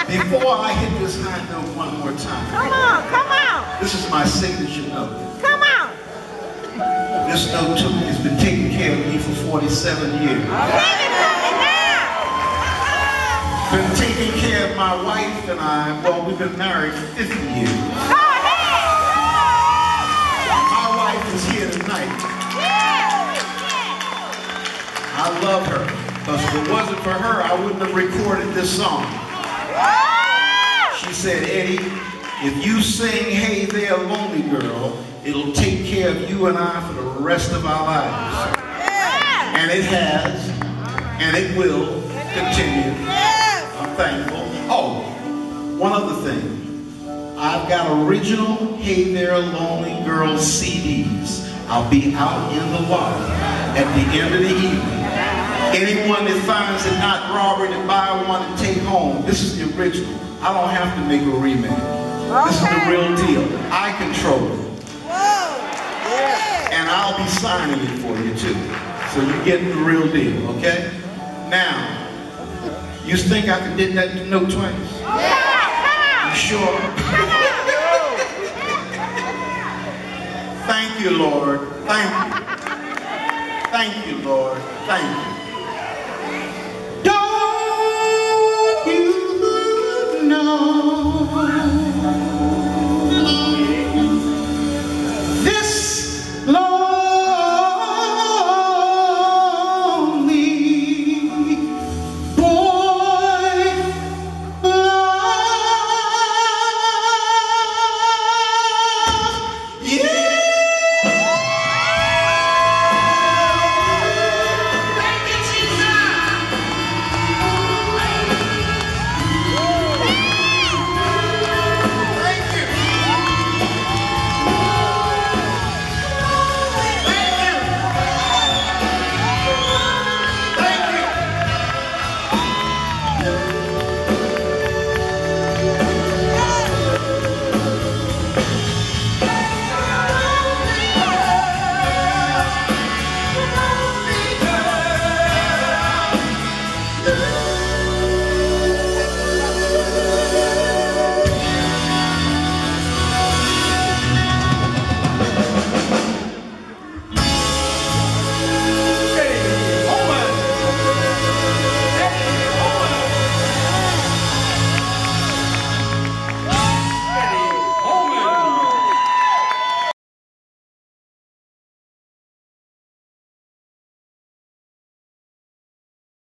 Before I hit this high note one more time. Come on, come on. This is my signature note. Come on. This note too has been taking care of me for 47 years. Sing it to me now. Been taking care of my wife and I, well, we've been married for 50 years. Go ahead. My wife is here tonight. I love her, because if it wasn't for her, I wouldn't have recorded this song. She said, Eddie, if you sing Hey There Lonely Girl, it'll take care of you and I for the rest of our lives. And it has, and it will continue. I'm thankful. Oh, one other thing. I've got original Hey There Lonely Girl CDs. I'll be out in the lobby at the end of the evening. Anyone that finds it not robbery to buy one and take home, this is the original. I don't have to make a remake. This is the real deal. I control it. And I'll be signing it for you too. So you're getting the real deal, okay? Now, you think I can get that note twice? You sure? Thank you, Lord. Thank you. Thank you, Lord. Thank you.